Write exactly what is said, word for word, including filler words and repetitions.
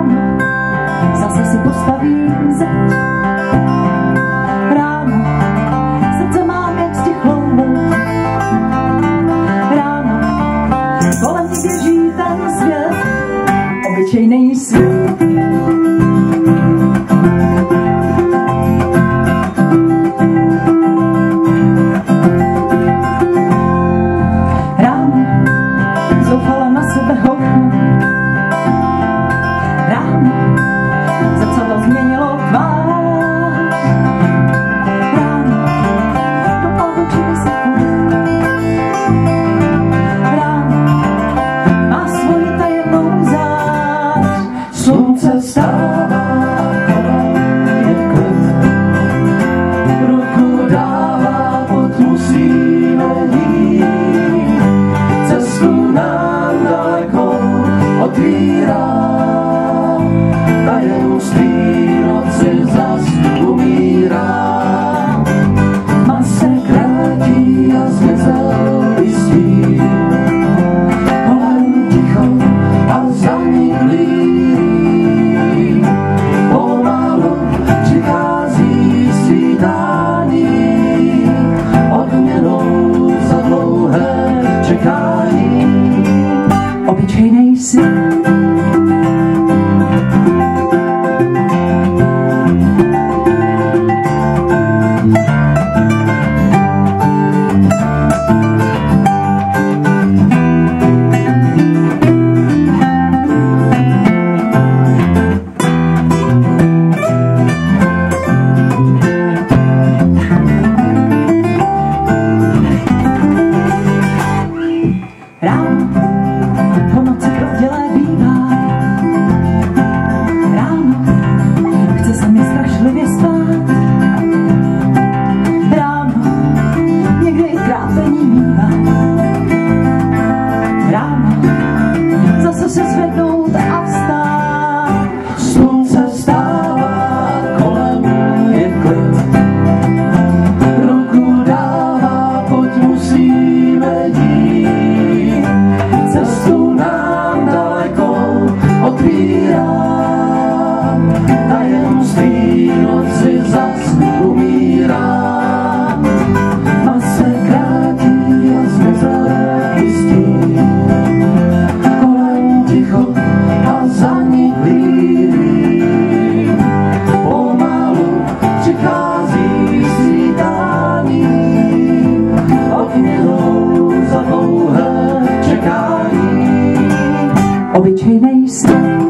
Ráno zase si postavím zeď. Ráno srdce mám jak stichlou loď. Ráno kolem mě běží ten svět, obyčejnej svět. Ráno zoufala na sebe houpnu. Ráno zrcadlo změnilo tvář. Ráno dopal do očí vysychu. Ráno má svoji tajemnou zář. Slunce vstává, kolem je klid. Ruku dává, pod musíme jít. Cestu nám daleko otvírá. Tajemství noci zas umírá. Tma se krátí a zmizel listí. Kolem ticho a zaniklý. Pomalu přichází svítání. Odměnou za dlouhé čekání. Obyčejnej svět. Ráno po noci prodělé bývá. Ráno chce se mi strašlivě spát. Ráno někdy i trápení mívá. Ráno zase se zvednout a vstát. Slunce vstává, kolem je klid. Ruku dává, pojď musíme jít. Cestu nám daleko otvírá. Tajemství noci zas umírá. Tma se krátí a zmizel jistí. Kolem ticho a zaniklý. Pomalu přichází svítání. Odměnou za dlouhé čekání. Obyčejnej svět.